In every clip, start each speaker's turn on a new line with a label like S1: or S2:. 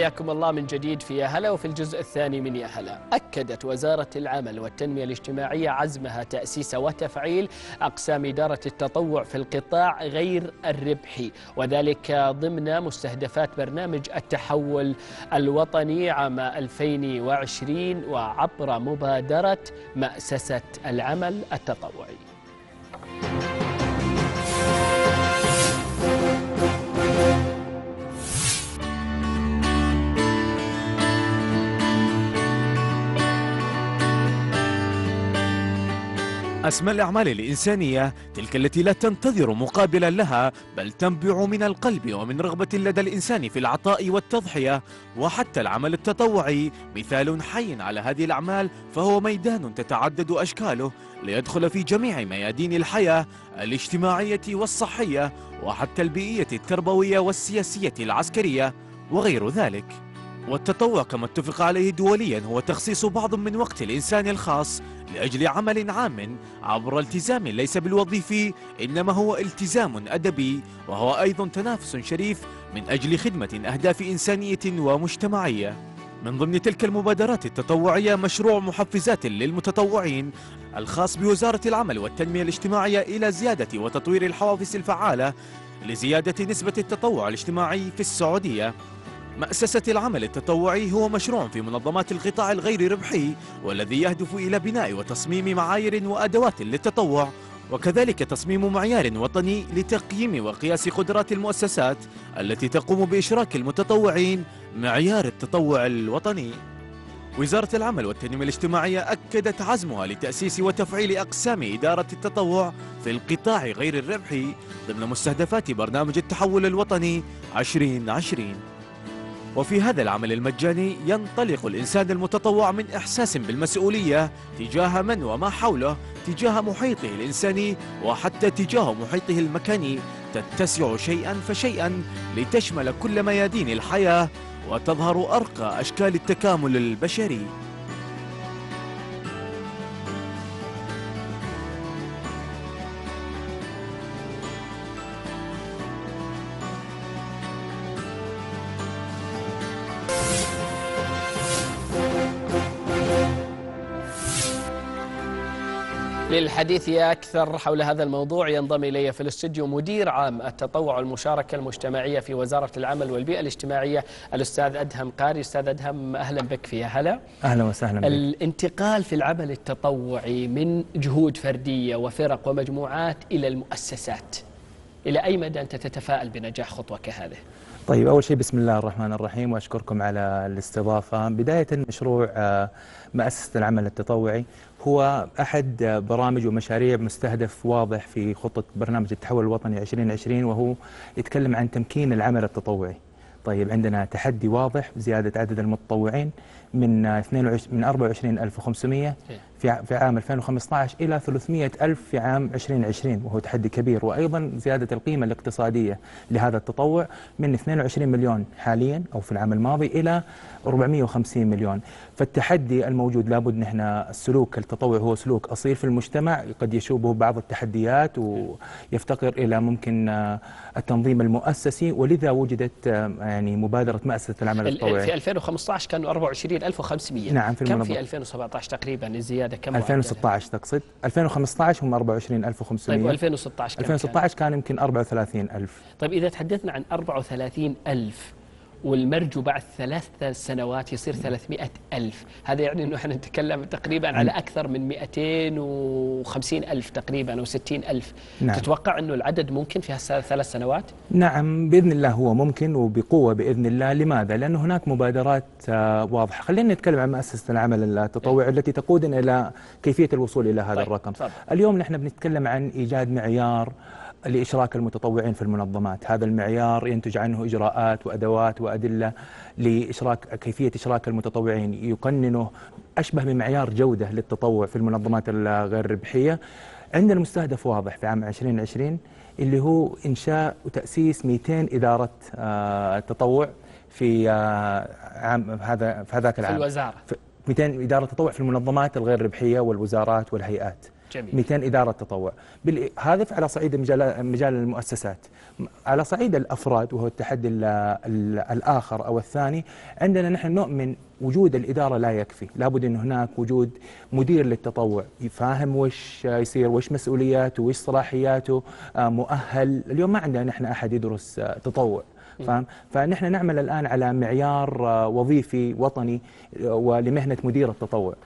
S1: حياكم الله من جديد في يا هلا. وفي الجزء الثاني من يا هلا، أكدت وزارة العمل والتنمية الاجتماعية عزمها تأسيس وتفعيل أقسام إدارة التطوع في القطاع غير الربحي، وذلك ضمن مستهدفات برنامج التحول الوطني عام 2020 وعبر مبادرة مؤسسة العمل التطوعي.
S2: أسمى الأعمال الإنسانية تلك التي لا تنتظر مقابلا لها، بل تنبع من القلب ومن رغبة لدى الإنسان في العطاء والتضحية. وحتى العمل التطوعي مثال حي على هذه الأعمال، فهو ميدان تتعدد أشكاله ليدخل في جميع ميادين الحياة الاجتماعية والصحية، وحتى البيئية التربوية والسياسية العسكرية وغير ذلك. والتطوع كما اتفق عليه دوليا هو تخصيص بعض من وقت الإنسان الخاص لأجل عمل عام عبر التزام ليس بالوظيفي، إنما هو التزام أدبي، وهو أيضا تنافس شريف من أجل خدمة أهداف إنسانية ومجتمعية. من ضمن تلك المبادرات التطوعية مشروع محفزات للمتطوعين الخاص بوزارة العمل والتنمية الاجتماعية إلى زيادة وتطوير الحوافز الفعالة لزيادة نسبة التطوع الاجتماعي في السعودية. مؤسسة العمل التطوعي هو مشروع في منظمات القطاع الغير ربحي، والذي يهدف إلى بناء وتصميم معايير وأدوات للتطوع، وكذلك تصميم معيار وطني لتقييم وقياس قدرات المؤسسات التي تقوم بإشراك المتطوعين معيار التطوع الوطني. وزارة العمل والتنمية الاجتماعية أكدت عزمها لتأسيس وتفعيل أقسام إدارة التطوع في القطاع غير الربحي ضمن مستهدفات برنامج التحول الوطني 2020. وفي هذا العمل المجاني ينطلق الإنسان المتطوع من إحساس بالمسؤولية تجاه من وما حوله، تجاه محيطه الإنساني وحتى تجاه محيطه المكاني، تتسع شيئا فشيئا لتشمل كل ميادين الحياة وتظهر أرقى أشكال التكامل البشري.
S1: للحديث أكثر حول هذا الموضوع ينضم إلي في الاستوديو مدير عام التطوع والمشاركة المجتمعية في وزارة العمل والبيئة الاجتماعية الأستاذ أدهم قاري. أستاذ أدهم، أهلا بك في هلا.
S3: أهلا وسهلا بك.
S1: الانتقال في العمل التطوعي من جهود فردية وفرق ومجموعات إلى المؤسسات، إلى أي مدى أنت تتفائل بنجاح خطوة كهذه؟
S3: طيب، أول شيء بسم الله الرحمن الرحيم، وأشكركم على الاستضافة. بداية مشروع مؤسسة العمل التطوعي هو أحد برامج ومشاريع مستهدف واضح في خطة برنامج التحول الوطني 2020، وهو يتكلم عن تمكين العمل التطوعي. طيب، عندنا تحدي واضح بزيادة عدد المتطوعين من 24500 في عام 2015 إلى 300,000 في عام 2020، وهو تحدي كبير. وأيضا زيادة القيمة الاقتصادية لهذا التطوع من 22 مليون حاليا أو في العام الماضي إلى 450 مليون. فالتحدي الموجود لابد نحن السلوك التطوعي هو سلوك أصيل في المجتمع، قد يشوبه بعض التحديات ويفتقر إلى ممكن التنظيم المؤسسي، ولذا وجدت يعني مبادرة مؤسسة العمل التطوعي.
S1: في 2015 كانوا 24,500.
S3: نعم، في
S1: كم في 2017 تقريبا الزيادة؟ كم
S3: 2016 تقصد؟ 2015 هم 24,500.
S1: طيب، و2016
S3: 2016 كان يمكن 34,000.
S1: طيب، إذا تحدثنا عن 34,000 والمرجو بعد 3 سنوات يصير 300,000، هذا يعني أنه احنا نتكلم تقريبا على أكثر من 250,000 تقريبا أو 60,000.
S3: نعم.
S1: تتوقع أنه العدد ممكن في 3 سنوات؟
S3: نعم، بإذن الله هو ممكن وبقوة بإذن الله. لماذا؟ لأنه هناك مبادرات واضحة. خلينا نتكلم عن مؤسسة العمل التطوعي التي تقودنا إلى كيفية الوصول إلى هذا الرقم. اليوم نحن بنتكلم عن إيجاد معيار لإشراك المتطوعين في المنظمات. هذا المعيار ينتج عنه إجراءات وأدوات وأدلة لإشراك كيفية إشراك المتطوعين، يقننه أشبه بمعيار جودة للتطوع في المنظمات الغير ربحية. عندنا المستهدف واضح في عام 2020 اللي هو إنشاء وتأسيس 200 إدارة تطوع في عام هذاك العام
S1: في الوزارة.
S3: 200 إدارة تطوع في المنظمات الغير ربحية والوزارات والهيئات.
S1: جميل.
S3: 200 إدارة تطوع. هذا على صعيد مجال المؤسسات. على صعيد الأفراد وهو التحدي الآخر أو الثاني، عندنا نحن نؤمن وجود الإدارة لا يكفي، لابد أن هناك وجود مدير للتطوع يفهم وش يصير، وش مسؤولياته، وش صلاحياته، مؤهل. اليوم ما عندنا نحن أحد يدرس تطوع، فنحن نعمل الآن على معيار وظيفي وطني ولمهنة مدير التطوع.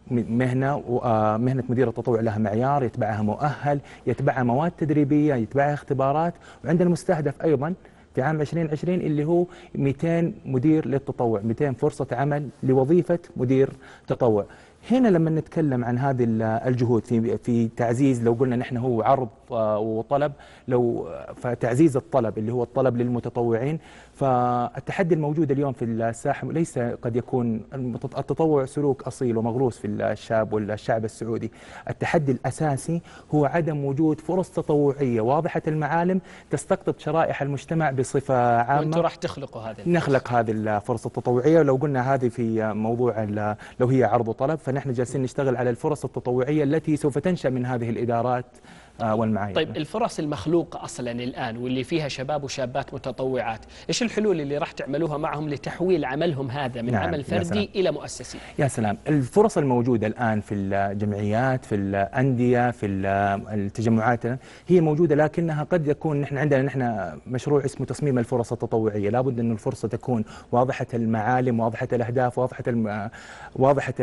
S3: مهنة مدير التطوع لها معيار، يتبعها مؤهل، يتبعها مواد تدريبية، يتبعها اختبارات. وعندنا المستهدف أيضا في عام 2020 اللي هو 200 مدير للتطوع، 200 فرصة عمل لوظيفة مدير تطوع. هنا لما نتكلم عن هذه الجهود في تعزيز، لو قلنا نحن هو عرض وطلب، لو فتعزيز الطلب اللي هو الطلب للمتطوعين، فالتحدي الموجود اليوم في الساحة ليس قد يكون التطوع سلوك أصيل ومغروس في الشاب والشعب السعودي. التحدي الأساسي هو عدم وجود فرص تطوعية واضحة المعالم تستقطب شرائح المجتمع بصفة عامة.
S1: وأنتم راح تخلقوا هذه الفرصة.
S3: نخلق هذه الفرصة التطوعية. ولو قلنا هذه في موضوع لو هي عرض وطلب، فنحن جالسين نشتغل على الفرص التطوعية التي سوف تنشأ من هذه الإدارات والمعايير.
S1: طيب الفرص المخلوقة أصلا الآن واللي فيها شباب وشابات متطوعات، إيش الحلول اللي راح تعملوها معهم لتحويل عملهم هذا من عمل فردي إلى مؤسسي؟
S3: يا سلام. الفرص الموجودة الآن في الجمعيات، في الأندية، في التجمعات هي موجودة، لكنها قد يكون نحن عندنا مشروع اسمه تصميم الفرص التطوعية. لابد أن الفرصة تكون واضحة المعالم، واضحة الأهداف، واضحة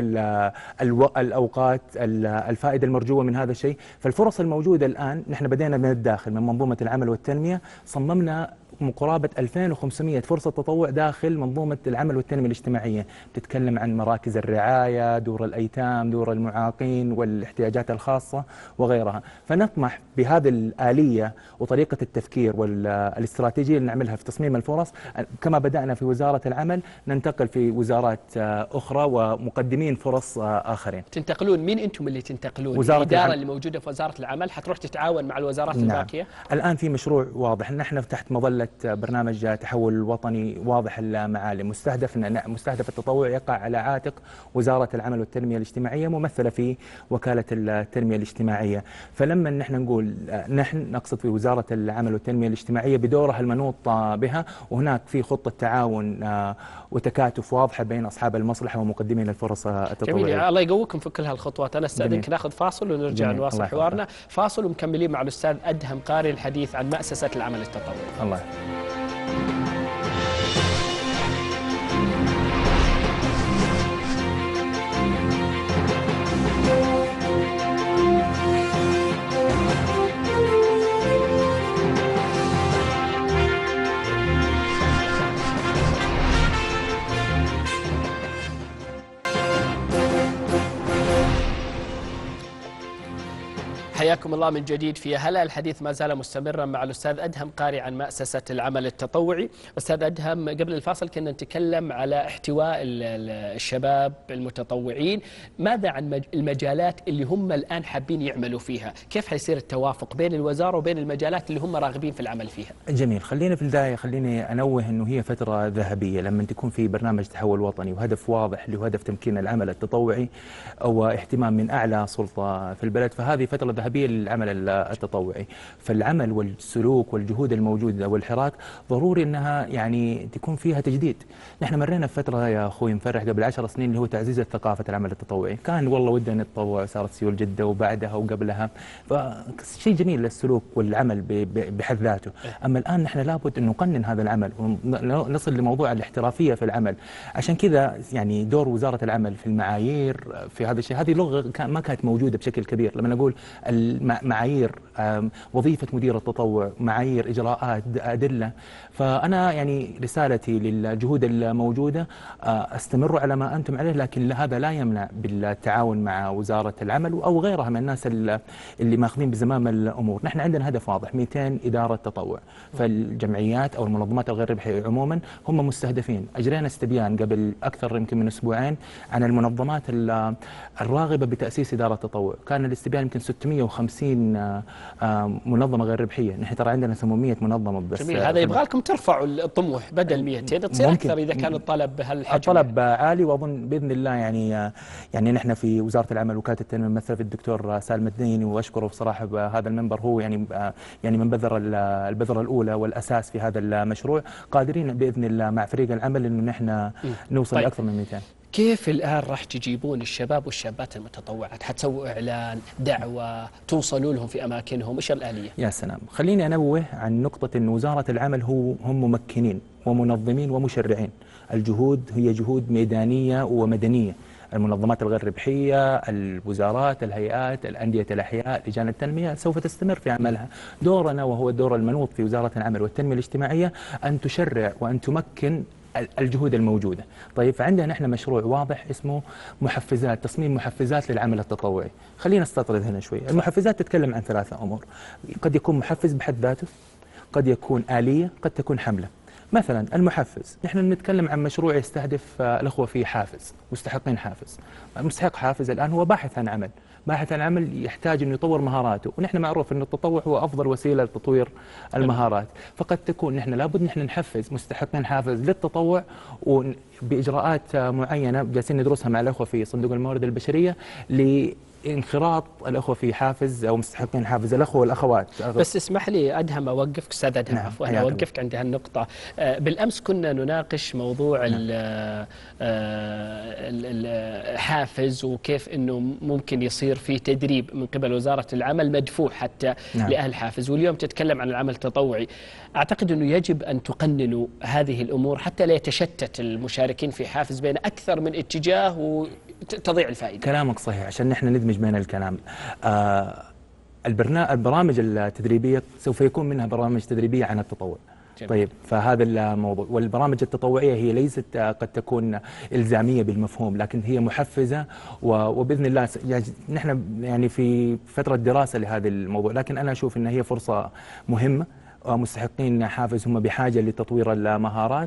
S3: الأوقات، الفائدة المرجوة من هذا الشيء. فالفرص الموجودة الآن نحن بدينا من الداخل، من منظومة العمل والتنمية، صممنا مقاربة 2500 فرصة تطوع داخل منظومة العمل والتنمية الاجتماعية. تتكلم عن مراكز الرعاية، دور الأيتام، دور المعاقين والاحتياجات الخاصة وغيرها. فنطمح بهذه الآلية وطريقة التفكير والاستراتيجية اللي نعملها في تصميم الفرص، كما بدأنا في وزارة العمل ننتقل في وزارات أخرى ومقدمين فرص آخرين.
S1: تنتقلون مين أنتم اللي تنتقلون؟ الإدارة اللي موجودة في وزارة العمل حتروح تتعاون مع الوزارات الباقية؟
S3: الآن في مشروع واضح، نحن تحت مظلة برنامج تحول وطني واضح المعالم، مستهدف التطوع يقع على عاتق وزارة العمل والتنمية الاجتماعية ممثلة في وكالة التنمية الاجتماعية. فلما نحن نقول نحن نقصد في وزارة العمل والتنمية الاجتماعية بدورها المنوط بها، وهناك في خطة تعاون وتكاتف واضحة بين أصحاب المصلحة ومقدمين الفرص التطوعية.
S1: جميل. الله يقويكم في كل هالخطوات. أنا استأذنك ناخذ فاصل ونرجع نواصل حوارنا. فاصل ومكملين مع الأستاذ أدهم قاري الحديث عن مؤسسة العمل التطوعي.
S3: الله.
S1: حياكم الله من جديد في هلا. الحديث ما زال مستمرا مع الأستاذ أدهم قاري عن مؤسسة العمل التطوعي. أستاذ أدهم، قبل الفاصل كنا نتكلم على احتواء الشباب المتطوعين. ماذا عن المجالات اللي هم الآن حابين يعملوا فيها؟ كيف حيصير التوافق بين الوزارة وبين المجالات اللي هم راغبين في العمل فيها؟
S3: جميل. خلينا في البداية أنوه أنه هي فترة ذهبية لما تكون في برنامج تحول وطني وهدف واضح اللي هو هدف تمكين العمل التطوعي واهتمام من أعلى سلطة في البلد، فهذه فترة ذهبية للعمل التطوعي. فالعمل والسلوك والجهود الموجودة والحراك ضروري أنها تكون فيها تجديد. نحن مرينا في فترة يا أخوي مفرح قبل 10 سنين اللي هو تعزيز ثقافة العمل التطوعي. كان والله ودنا نتطوع، صارت سيول جدة وبعدها وقبلها، فشيء جميل للسلوك والعمل بحد ذاته. أما الآن نحن لابد أن نقنن هذا العمل ونصل لموضوع الاحترافية في العمل. عشان كذا دور وزارة العمل في المعايير في هذا الشيء، هذه لغة ما كانت موجودة بشكل كبير. لما نقول معايير وظيفة مدير التطوع، معايير إجراءات، أدلة، فأنا رسالتي للجهود الموجودة استمروا على ما أنتم عليه، لكن هذا لا يمنع بالتعاون مع وزارة العمل أو غيرها من الناس اللي ماخذين بزمام الأمور. نحن عندنا هدف واضح، 200 إدارة تطوع. فالجمعيات أو المنظمات الغير ربحية عموما هم مستهدفين. أجرينا استبيان قبل أكثر يمكن من أسبوعين عن المنظمات الراغبة بتأسيس إدارة تطوع. كان الاستبيان يمكن 650 150 منظمة غير ربحية. نحن ترى عندنا 800 منظمة بس.
S1: جميل، هذا يبغى لكم ترفعوا الطموح بدل 200 تصير أكثر إذا كان الطلب بهالحجم.
S3: الطلب عالي، وأظن بإذن الله يعني نحن في وزارة العمل وكالة التنمية الممثلة في الدكتور سالم الديني، وأشكره بصراحة بهذا المنبر، هو يعني من بذر البذرة الأولى والأساس في هذا المشروع، قادرين بإذن الله مع فريق العمل إنه نحن نوصل لأكثر من 200.
S1: كيف الآن راح تجيبون الشباب والشابات المتطوعات؟ حتسووا إعلان، دعوة، توصلوا لهم في أماكنهم، إيش الآلية؟
S3: يا سلام، خليني أنوه عن نقطة أن وزارة العمل هم ممكنين ومنظمين ومشرعين. الجهود هي جهود ميدانية ومدنية. المنظمات الغير ربحية، الوزارات، الهيئات، الأندية الأحياء، لجان التنمية سوف تستمر في عملها. دورنا وهو الدور المنوط في وزارة العمل والتنمية الاجتماعية أن تشرع وأن تمكن الجهود الموجودة. طيب، فعندنا نحن مشروع واضح اسمه محفزات، تصميم محفزات للعمل التطوعي. خلينا نستطرد هنا شوي. المحفزات تتكلم عن 3 أمور. قد يكون محفز بحد ذاته، قد يكون آلية، قد تكون حملة. مثلا المحفز، نحن نتكلم عن مشروع يستهدف الأخوة في حافز، مستحقين حافز. المستحق حافز الآن هو باحث عن عمل، باحث عن عمل يحتاج أن يطور مهاراته، ونحن معروف أن التطوع هو أفضل وسيلة لتطوير المهارات. فقد تكون نحن لابد نحن نحفز مستحقين حافز للتطوع، وبإجراءات معينة جالسين ندرسها مع الأخوة في صندوق الموارد البشرية انخراط الأخوة في حافز أو مستحقين حافز، الأخوة والأخوات.
S1: بس اسمح لي أدهم أوقفك أستاذ أدهم.
S3: نعم.
S1: عفوا، أنا أوقفك عند هالنقطة. بالأمس كنا نناقش موضوع الحافز، وكيف أنه ممكن يصير في تدريب من قبل وزارة العمل مدفوع حتى لأهل حافز، واليوم تتكلم عن العمل التطوعي. أعتقد أنه يجب أن تقننوا هذه الأمور حتى لا يتشتت المشاركين في حافز بين أكثر من اتجاه تضيع الفائدة.
S3: كلامك صحيح، عشان نحن ندمج بين الكلام. البرامج التدريبية سوف يكون منها برامج تدريبية عن التطوع. طيب، فهذا الموضوع. والبرامج التطوعية هي ليست قد تكون إلزامية بالمفهوم، لكن هي محفزة، وبإذن الله نحن يعني في فترة دراسة لهذا الموضوع، لكن أنا أشوف أن هي فرصة مهمة. مستحقين حافز هم بحاجة لتطوير المهارات،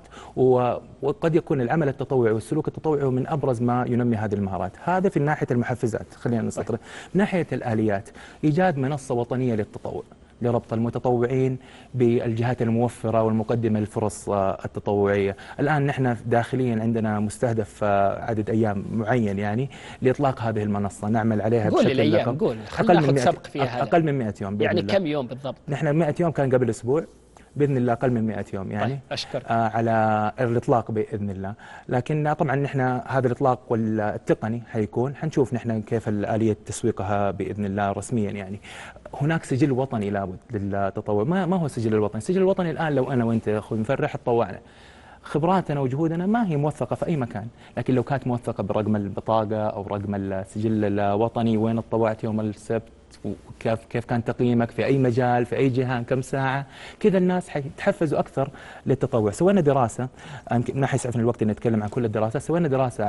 S3: وقد يكون العمل التطوعي والسلوك التطوعي من أبرز ما ينمي هذه المهارات. هذا في ناحية المحفزات. خلينا نستطرد من ناحية الآليات. إيجاد منصة وطنية للتطوع لربط المتطوعين بالجهات الموفرة والمقدمة للفرص التطوعية. الآن نحن داخليا عندنا مستهدف عدد أيام معين يعني لإطلاق هذه المنصة، نعمل عليها بشكل
S1: دقيق. قول خلينا ناخذ سبق فيها.
S3: أقل من 100 يوم
S1: يعني كم يوم بالضبط؟
S3: نحن 100 يوم كان قبل أسبوع، بإذن الله أقل من 100 يوم يعني.
S1: أشكر.
S3: على الإطلاق بإذن الله. لكن طبعا نحن هذا الإطلاق والتقني حيكون حنشوف نحن كيف آلية تسويقها بإذن الله رسميا يعني. هناك سجل وطني لابد للتطوع. ما هو السجل الوطني؟ السجل الوطني الآن لو أنا وأنت أخوي مفرح تطوعنا، خبراتنا وجهودنا ما هي موثقة في أي مكان، لكن لو كانت موثقة برقم البطاقة أو رقم السجل الوطني، وين تطوعت يوم السبت، وكيف كان تقييمك في أي مجال، في أي جهة، كم ساعة، كذا الناس حيتحفزوا أكثر للتطوع. سوينا دراسة، ما حيسعفنا الوقت أن نتكلم عن كل الدراسة، سوينا دراسة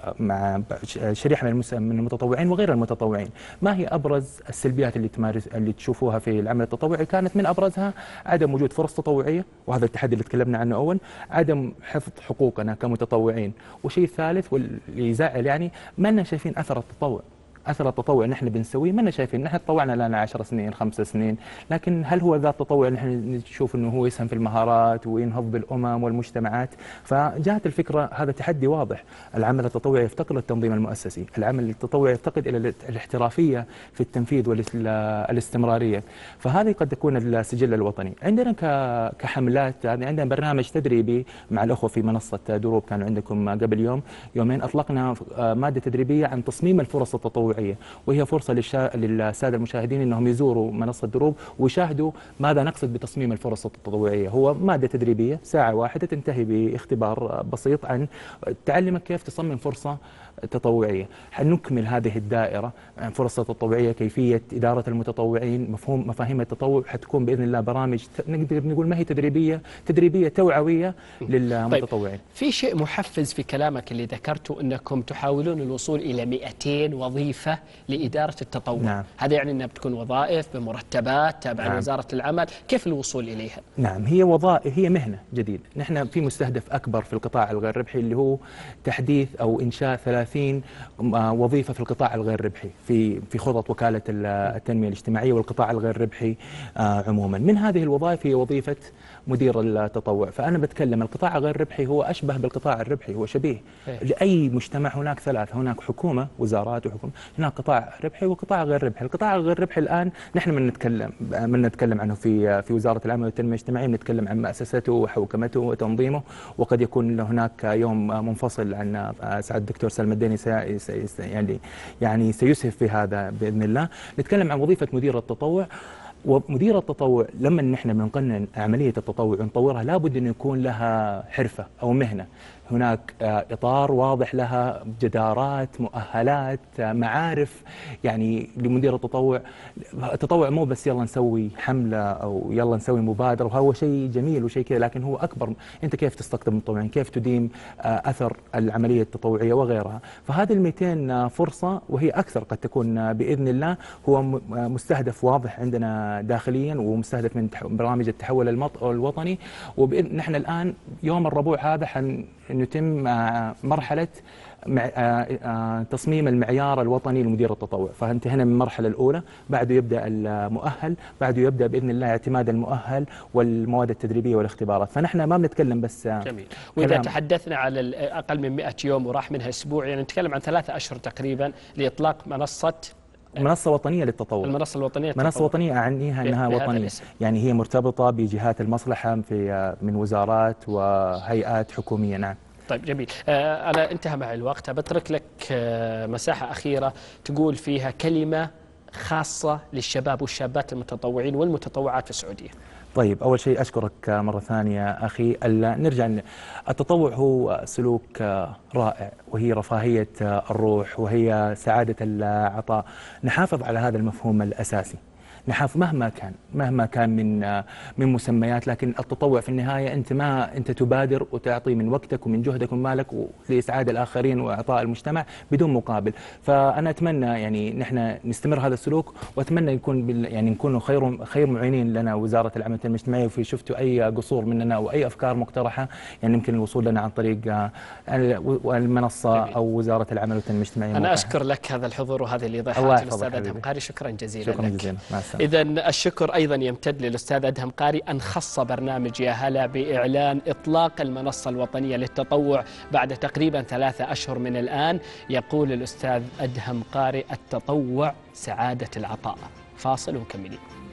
S3: مع شريحة من المتطوعين وغير المتطوعين. ما هي أبرز السلبيات اللي تشوفوها في العمل التطوعي؟ كانت من أبرزها عدم وجود فرص تطوعية، وهذا التحدي اللي تكلمنا عنه أول، عدم حفظ حقوقنا كمتطوعين، وشيء ثالث واللي يزعل يعني ما لنا شايفين أثر التطوع. أثر التطوع نحن بنسويه ما شايفين. نحن تطوعنا لنا 10 سنين 5 سنين، لكن هل هو ذا التطوع نحن نشوف أنه هو يسهم في المهارات وينهض بالأمم والمجتمعات؟ فجاءت الفكرة، هذا تحدي واضح. العمل التطوعي يفتقر للتنظيم المؤسسي، العمل التطوعي يفتقد إلى الاحترافية في التنفيذ والاستمرارية. فهذه قد تكون السجل الوطني. عندنا كحملات، عندنا برنامج تدريبي مع الأخوة في منصة دروب، كانوا عندكم قبل يومين أطلقنا مادة تدريبية عن تصميم الفرص التطوعية، وهي فرصة للسادة المشاهدين أنهم يزوروا منصة دروب ويشاهدوا ماذا نقصد بتصميم الفرص التطوعية. هو مادة تدريبية ساعة واحدة تنتهي باختبار بسيط عن تعلمك كيف تصمم فرصة تطوعية. حنكمل هذه الدائرة عن فرصة تطوعية، كيفية إدارة المتطوعين، مفاهيم التطوع، حتكون بإذن الله برامج نقدر نقول ما هي تدريبية توعوية للمتطوعين.
S1: طيب، في شيء محفز في كلامك اللي ذكرته أنكم تحاولون الوصول إلى 200 وظيفة لإدارة التطوع.
S3: نعم.
S1: هذا يعني أنها بتكون وظائف بمرتبات تابعة لوزارة العمل، كيف الوصول إليها؟
S3: نعم، هي وظائف، هي مهنة جديدة. نحن في مستهدف أكبر في القطاع الغير ربحي اللي هو تحديث أو إنشاء 30 وظيفة في القطاع الغير ربحي في خطط وكالة التنمية الاجتماعية والقطاع الغير ربحي عموما. من هذه الوظائف هي وظيفة مدير التطوع. فأنا بتكلم القطاع الغير ربحي هو أشبه بالقطاع الربحي، هو شبيه لأي مجتمع. هناك ثلاثة، هناك حكومة، وزارات وحكومة، هناك قطاع ربحي وقطاع غير ربحي. القطاع الغير ربحي الآن نحن من نتكلم عنه في وزارة العمل والتنمية الاجتماعية، بنتكلم عن مؤسسته وحوكمته وتنظيمه، وقد يكون هناك يوم منفصل عن سعادة الدكتور سلمى الديني يعني سيسهف في هذا بإذن الله. نتكلم عن وظيفة مدير التطوع. ومدير التطوع لما نحن بنقنن عملية التطوع ونطورها لابد أن يكون لها حرفة أو مهنة. هناك إطار واضح لها، جدارات، مؤهلات، معارف يعني لمدير التطوع. التطوع مو بس يلا نسوي حملة أو يلا نسوي مبادرة، وهو شيء جميل وشيء كذا، لكن هو أكبر. أنت كيف تستقطب المتطوعين، كيف تديم أثر العملية التطوعية وغيرها. فهذه 200 فرصة وهي أكثر قد تكون بإذن الله. هو مستهدف واضح عندنا داخليا ومستهدف من برامج التحول الوطني. نحن الآن يوم الربوع هذا نتم مرحلة تصميم المعيار الوطني لمدير التطوع. فانتهينا من المرحلة الأولى، بعده يبدأ المؤهل، بعده يبدأ بإذن الله اعتماد المؤهل والمواد التدريبية والاختبارات. فنحن ما بنتكلم بس
S1: جميل. وإذا تحدثنا على أقل من 100 يوم وراح منها أسبوع، يعني نتكلم عن 3 أشهر تقريبا لإطلاق
S3: منصة وطنية للتطوع.
S1: المنصة الوطنية للتطوع.
S3: منصة وطنية أعنيها أنها وطنية، يعني هي مرتبطة بجهات المصلحة من وزارات وهيئات حكومية. نعم.
S1: طيب جميل. أنا انتهى معي الوقت، بترك لك مساحة أخيرة تقول فيها كلمة خاصة للشباب والشابات المتطوعين والمتطوعات في السعودية.
S3: طيب، أول شيء أشكرك مرة ثانية أخي. نرجع، التطوع هو سلوك رائع، وهي رفاهية الروح، وهي سعادة العطاء. نحافظ على هذا المفهوم الأساسي، نحافظ مهما كان من مسميات، لكن التطوع في النهاية أنت تبادر وتعطي من وقتك ومن جهدك ومن مالك لإسعاد الآخرين وإعطاء المجتمع بدون مقابل. فأنا أتمنى يعني نحن نستمر هذا السلوك، وأتمنى نكون خير معينين لنا وزارة العمل والتنمية الاجتماعية. وفي شفتوا أي قصور مننا أو أي أفكار مقترحة يعني يمكن الوصول لنا عن طريق المنصة أو وزارة العمل والتنمية الاجتماعية.
S1: أنا أشكر لك هذا الحضور وهذه الإيضاحات الأستاذ أدهم قاري، شكرا جزيلا لك.
S3: شكرا جزيلا.
S1: إذا الشكر أيضا يمتد للأستاذ أدهم قاري أن خص برنامج يا هلا بإعلان إطلاق المنصة الوطنية للتطوع بعد تقريبا 3 أشهر من الآن. يقول الأستاذ أدهم قاري: التطوع سعادة العطاء. فاصل ومكملين.